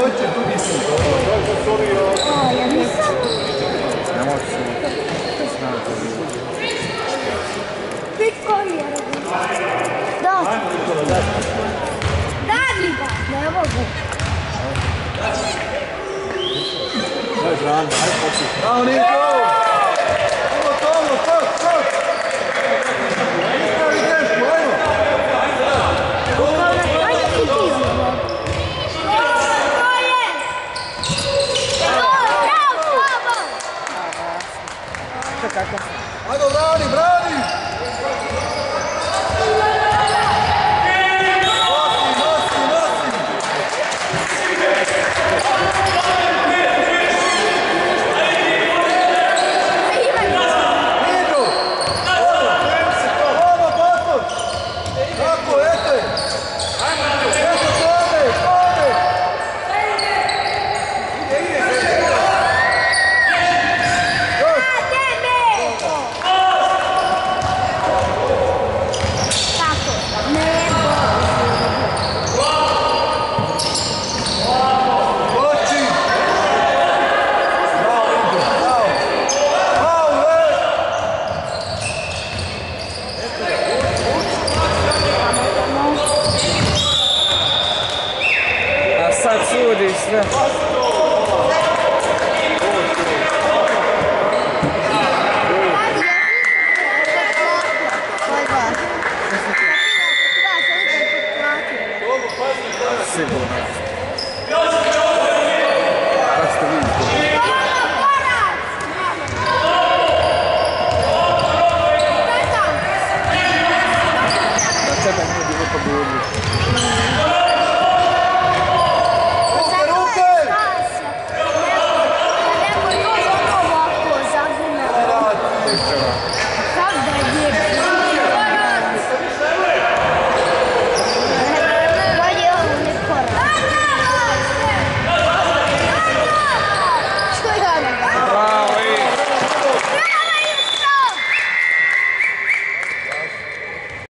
Ja nisam. Ne može se. Pitkovi je da. Dadi ga. Ne mogu. Daj Brano, ajde početi. Bravo Niko! Tomo, skok! Ideš, ajmo! Ajde ti ti ovo. Ajde, brani! Nosi! Idu! Ovo, Batoč! Tako, eto! Eto, tome! A sad sudi sve. Sigurno. Kako ste vidjeli? Da tebe nije bilo pogodilo. Neko je još ovako zagrnuo.